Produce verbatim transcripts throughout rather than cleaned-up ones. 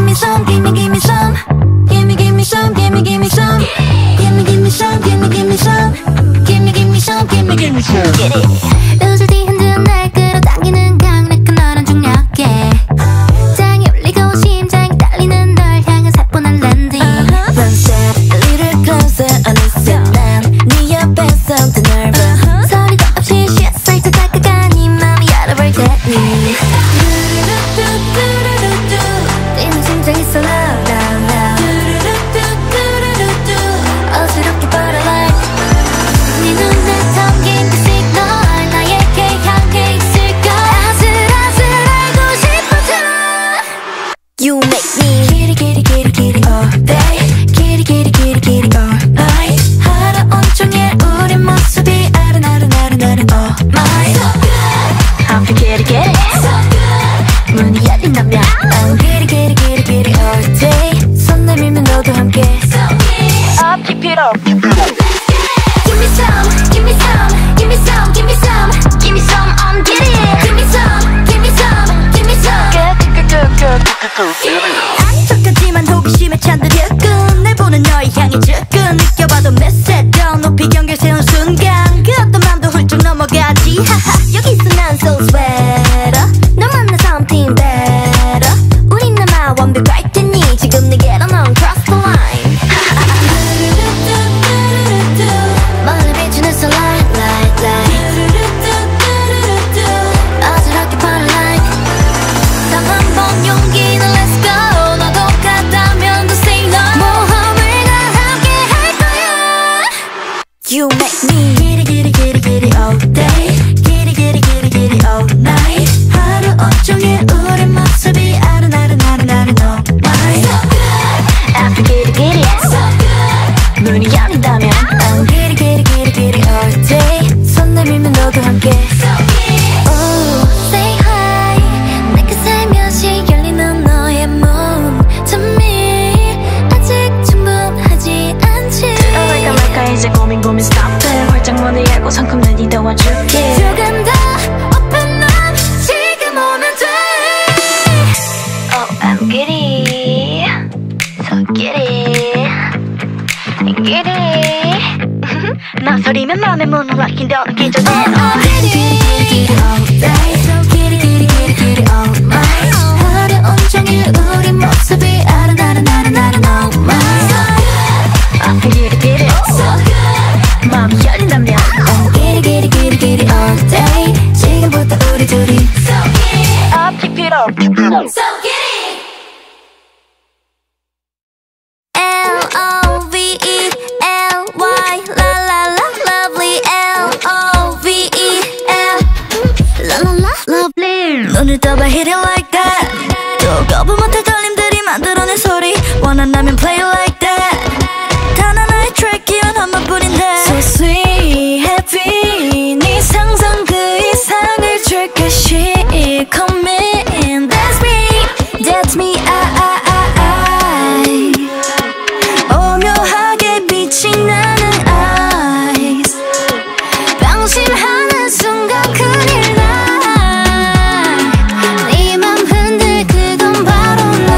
me some, give me, give me some. Give me, give me some, give me, give me some. Give me, give me some, give me, give me some. Give me, give me some, give me, give me some. Get it. 웃을 뒤 흔드는 날 끌어당기는 강력한 너란 중력에 장이 울리고 심장이 떨리는 널 향한 사뿐한 랜딩. One step a little closer 어느새 난 네 옆에서 더 넓어. 소리도 없이 shit 살짝 다가가 네 맘이 열어볼 테니. 뛰는 심장이 so loud, loud, loud. 어지럽게 butterfly. 네 눈에 담긴 그 시그널 나에게 향해 있을까. 아슬아슬 알고 싶어져. You make me kitty kitty kitty kitty all day. Kitty kitty kitty kitty all night. 하루 온종일 우리 모습이 아른아른아른아른 all mine. So good. I'm the kitty kitty. So good. 문이 열린다면 I'm kitty kitty kitty kitty all day. 손 내밀면 너도 함께. So good. Up keep it up. Keep it up. Give me some, give me some, give me some, give me some, give me some, I'm getting it. Give me some, give me some, give me some. Good, good, good, good, good, good. 아닌 척하지만 호기심에 찬들여 끈. 날 보는 너의 향이 즉근 느껴봐도 몇세 더 높이 경계를 세운 순간 그 어떤 맘도 훌쩍 넘어가지. 하하 여기서 난 so sweater. 너 만나 something better. 우린 남아 완벽할 테니 지금 내게로 넌 cross the line. 멀리 비추는 sunlight, light, light. 어지럽게 butterfly. 단 한 번 용기는 let's go. 너도 같다면 또 say no. 모험을 다 함께 할 거야. You make me kitty kitty kitty kitty all day. Kitty kitty kitty kitty all night. 하루 온종일 우리 모습이 아른아른아른아른 all mine. So good. After kitty kitty. So good. 문이 열린다면 I'm kitty kitty kitty kitty all day. 손 내밀면 너도 함께. So good. Oh, say hi. 내가 살며시 열리는 너의 몸 to me. 아직 충분하지 않지. 말까 말까 이제 고민 고민 stop it. 활짝 문을 열고 성큼 내 뒤 도와줄게. 조금 더 open up. 지금 오면 돼. Oh, I'm giddy. So giddy. giddy. 난 소리면 맘에 문을 막힌다는 기존에 oh, giddy, giddy, giddy all day. So giddy, giddy, giddy, giddy all night. 하루 온종일 우리 모습이 아른아른아른아른 all mine. So good. I feel giddy, giddy. So good. 마음이 열린다면 oh, giddy, giddy, giddy, giddy all day. 지금부터 우리 둘이 So giddy. Up, keep it up, keep it up. So giddy. L O V E L Y la la la lovely. L O V E L la la la lovely. 눈을 떠봐 hit it like that. 또 거부 못할 떨림들이 만들어낸 소리 원한다면 play it like that. 단 하나의 트랙이면 한 번뿐인데 So sweet happy. 네 상상 그 이상을 줄게 she come in. That's me, that's me. I, I, I, I. 오묘하게 빛이 나는 eyes. 방심하는 순간 큰일 나. 네 맘 흔들 그건 바로 나.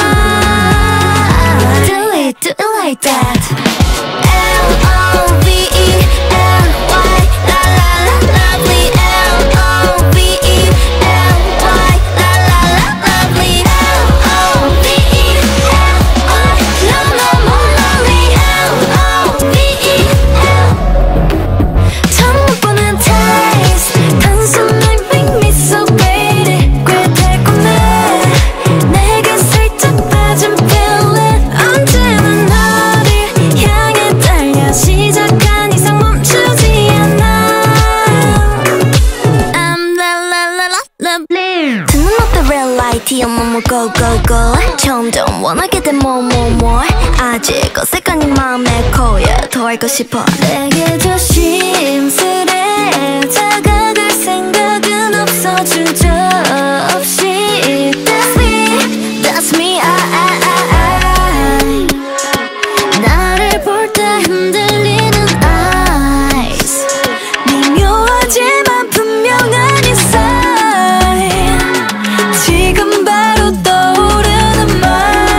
Do it, do it like that. L O V E L Y la la la lovely. L O V E L Y la la la lovely. L O V E L Y no no more lonely. L O V E L 처음 못 보는 taste. 단순한 make me so great. 꽤 달콤해. 내게 살짝 빠진 feeling. 언제나 너를 향해 달려 시작한 이상 멈추지 않아. I'm la la la la lovely. Turn up the red light. 뒤에 뭐뭐 go go go. 점점 원하게 된 more more more. 아직 어색한 네 마음에 고여 더 알고 싶어. 내게 조심스레 다가갈 생각은 없어 주저 없이. That's me, that's me. I, I, I, I. 나를 볼 때 흔들리는 eyes. 미묘하지만 분명한 이 sign. 지금 바로 떠오르는 말.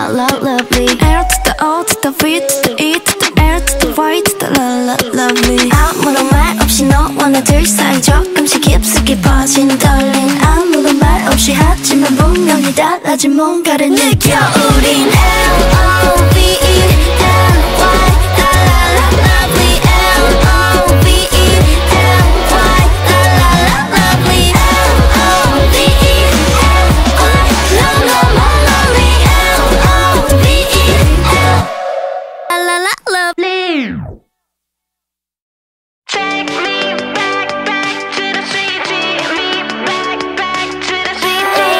la la lovely. L to the O to the V to the E to the L to the Y to the la la lovely. 아무런 말 없이 너와 나 둘 사이 조금씩 깊숙이 퍼진 떨림. 아무런 말 없이 하지만 분명히 달라진 뭔가를 느껴. 우린 L O V E L Y la la la lovely. L O V E L Y la la la lovely. L O V E L Y no no more lonely. L O V E L la la la lovely. Take me back, back to the city. Me back, back to the city.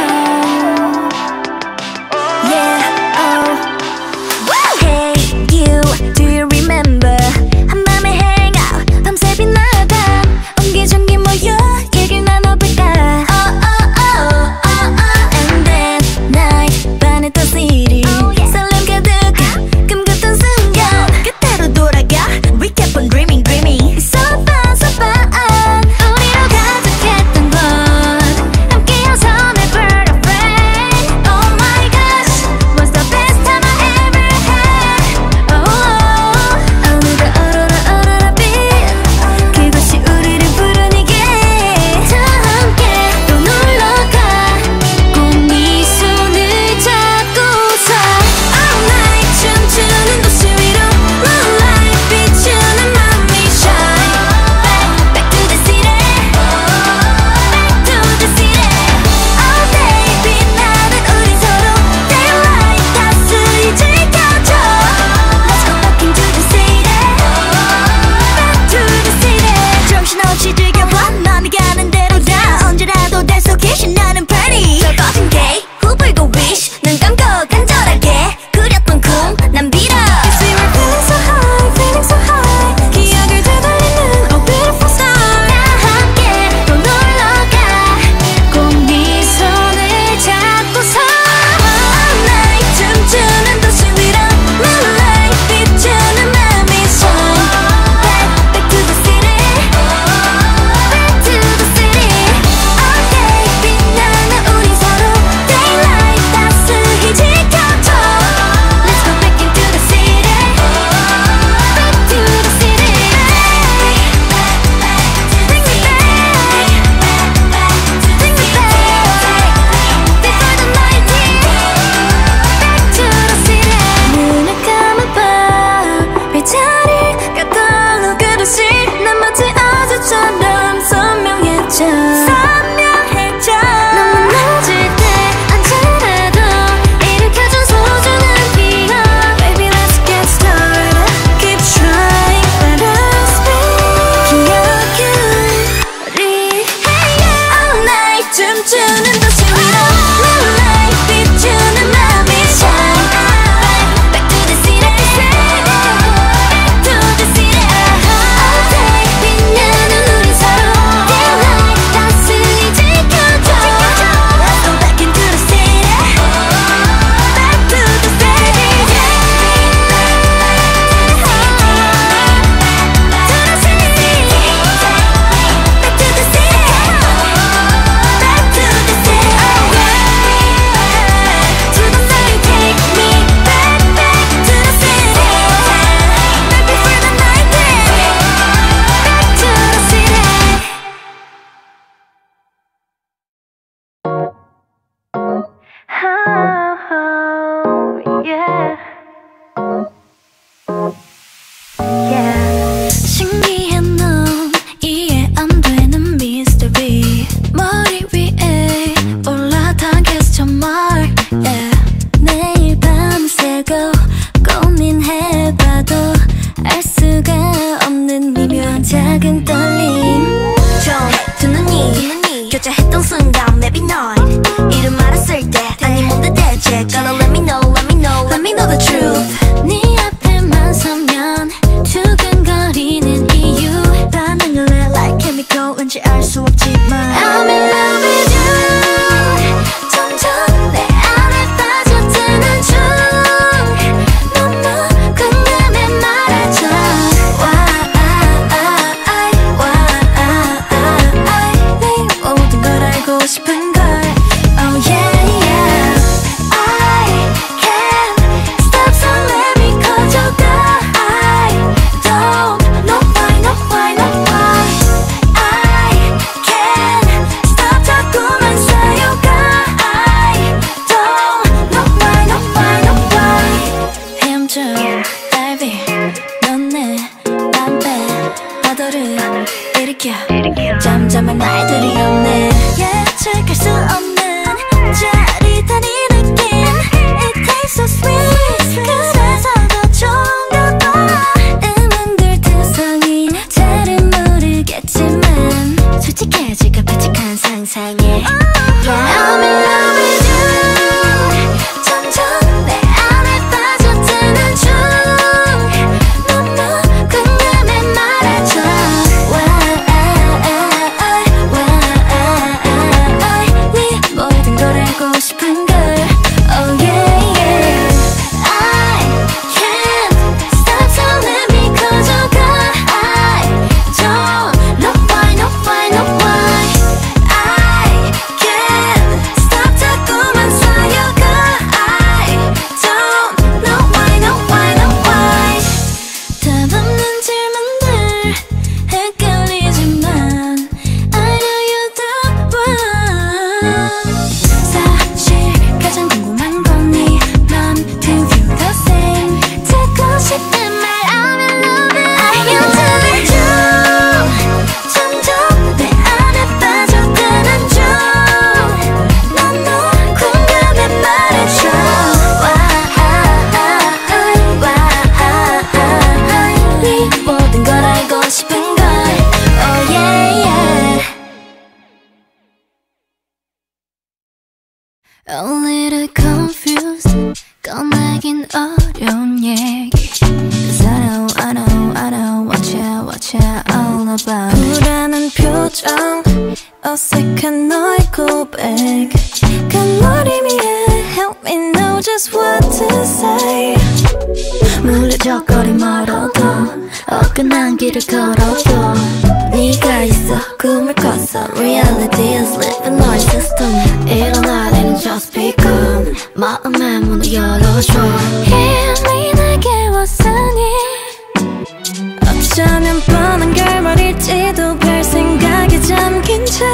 Yeah, oh. Hey you, do you remember? 한밤에 hang out, 밤새 빛나다 옹기종기 모여 얘기를 나눠볼까? Oh oh oh oh oh. And then night, 반했던 city. 설렘 가득한 꿈 같은 순간 그때로 돌아가. We kept on dreaming, dreaming. It's so fun, so fun. 우리로 가득했던 것 함께여서 never afraid. Oh my gosh, was the best time I ever had. Oh, oh. 어느덧 얼어라 얼어라 빛 그것이 우리를 부르니게. 다 함께 또 놀러가 꼭 네 손을 잡고서 all night 춤추는 도시 위로 moonlight 비추는 맘이 shine. Back, back to the city. Back to the city. All day 빛나는 우리 서로 daylight 따스히 지켜줘. Let's go back into the city. Back to the city. 정신없이 즐겨봐 맘이 가는 대로 다 언제라도 내 속에 신나는 party. 썩어진 day 후불고 wish 눈 감고 간절하게 그렸던 꿈난 빌어. Yes, we were feeling so high, feeling so high. 기억을 되돌리는 oh beautiful star. 다 함께 또 놀러가 꼭 네 손을 잡고서 all night 춤추는 도시 위로 moonlight 비추는 맘이 shine. Back, back to the city. Back to the city. All day 빛나는 우리 서로 daylight 따스히 지켜줘. Let's go back into the city. Back to the city. Bring me back. Bring me back. Before the night ends. Back to the city. 눈을 감아봐 별자리 같던 그릇이 난 마치 어제처럼 선명해져. 선명해져. 너무 낮을 때 언제라도 일으켜준 소중한 기억. Baby let's get started. Keep trying, let us be. 기억해 우리. All night 춤추는 도시 위로 moonlight 비추는 맘이 shine. Back to the city. Back to the city. All day 빛나는 우리 서로 daylight 따스히 지켜줘. Let's go back into the city. Back to the city. To the city. Back to the city. Back to the city. To the night, take me back, back to the city. Back before the night ends. Back to the city. Oh, yeah. Yeah. 신기한 넌 이해 안 되는 mystery. 머리 위에 올라탄 question mark. Yeah. 매일 밤새고 고민해봐도 알 수가 없는 미묘한 작은 떨림. 처음에 두 눈이 교차했던 순간 maybe not 이름 알았을 때 아니 뭔데 대체. Gotta let me know, let me know, let me know the truth. 네 앞에만 서면 두근거리는 이유. 반응을 해 like chemical 왠지 알 수 없지만 I'm in love with you. 점점 내 안에 빠져드는 중. 너무 궁금해 말해줘. Why, why, 내 모든 걸 알고 싶은 걸. Oh yeah, yeah. I can't A little confused 꺼내긴 어려운 얘기 Cause I know, I know, I know What you, what you all about 불안한 표정 어색한 너의 고백 깜놀이미에 Help me know just what to say 물리적거리 멀어도 어긋난 길을 걸어도 네가 있어 꿈을 꿨어 Reality is living our system 일어나리는 just become 마음의 문을 열어줘 이미 내게 왔으니 어쩌면 뻔한 결말일지도 별 생각에 잠긴 채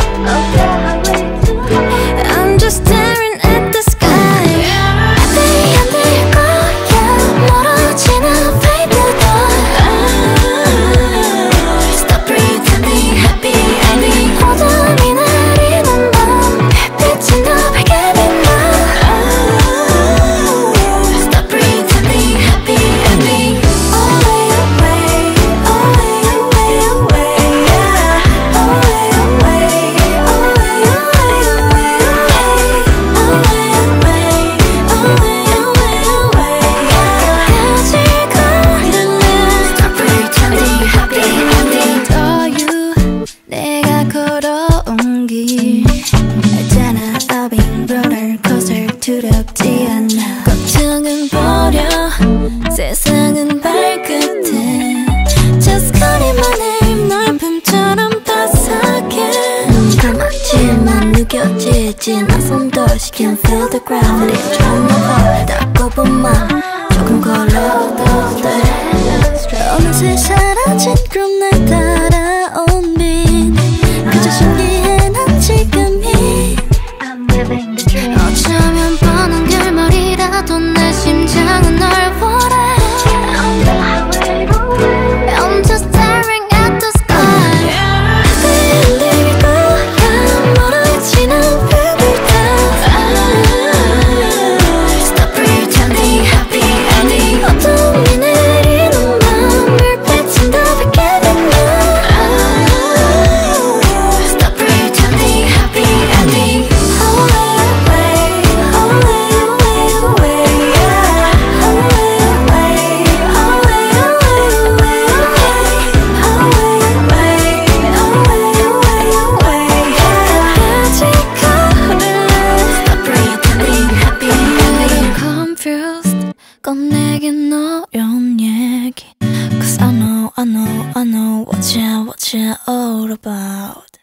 I'm just staring at the sky 앞이 안 될 거야 멀어지는 baby Stop pretending happy ending 어둠이 내리는 밤 햇빛은 더 밝게 빛나 Stop pretending happy ending Away, away, away, away, away, yeah. Away, away, away, away, away, away, away, away, away, away, yeah. 헤어질 거리는 Stop pretending happy ending Are you 내가 걸어온 길 알잖아 I've been roller coaster 두렵지 않아 걱정은 버려 세상은 발끝에 Just call it my name 널 뱀처럼 따스하게 눈 감았지만 느껴지지 난 손도 She can feel the gravity 전화가 닿고픈 맘 조금 걸어도 돼 어느새 사라진 그런 날 따라온 빛 그저 신기해 난 지금이 어쩌면 뻔한 결말이라도 내 심장은 널 원해 I'm just staring at the sky 앞이 안 거야 멀어지는 별들 Stop pretending happy ending 어둠이 내리는 밤 별빛은 더 밝게 빛나 Stop pretending happy ending Away, away, away, away, yeah. Away, away, away, away, away, away, away, away, yeah. Stop pretending happy ending Confused 꺼내긴 어려운 얘기 Cause I know, I know, I know what you, what you all about